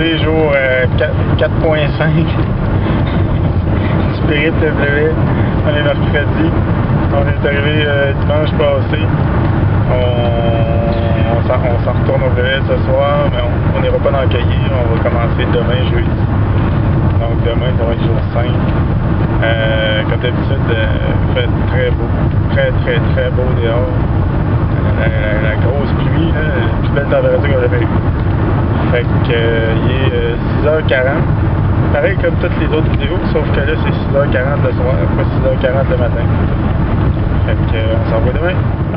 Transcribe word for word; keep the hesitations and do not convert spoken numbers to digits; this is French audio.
aujourd'hui, jour euh, quatre point cinq du périple de Bleuet. On est mercredi. On est arrivé euh, dimanche passé. On, on s'en retourne au Bleuet ce soir, mais on n'ira pas dans le cahier. On va commencer demain, jeudi. Donc demain, ça va être jour cinq. Euh, comme d'habitude, euh, il fait très beau. Très, très, très beau dehors. La, la, la grosse pluie, là, la plus belle température qu'on a jamais eue. Fait que euh, il est euh, six heures quarante. Pareil comme toutes les autres vidéos, sauf que là c'est six heures quarante le soir, pas six heures quarante le matin. Fait que euh, on s'en va demain.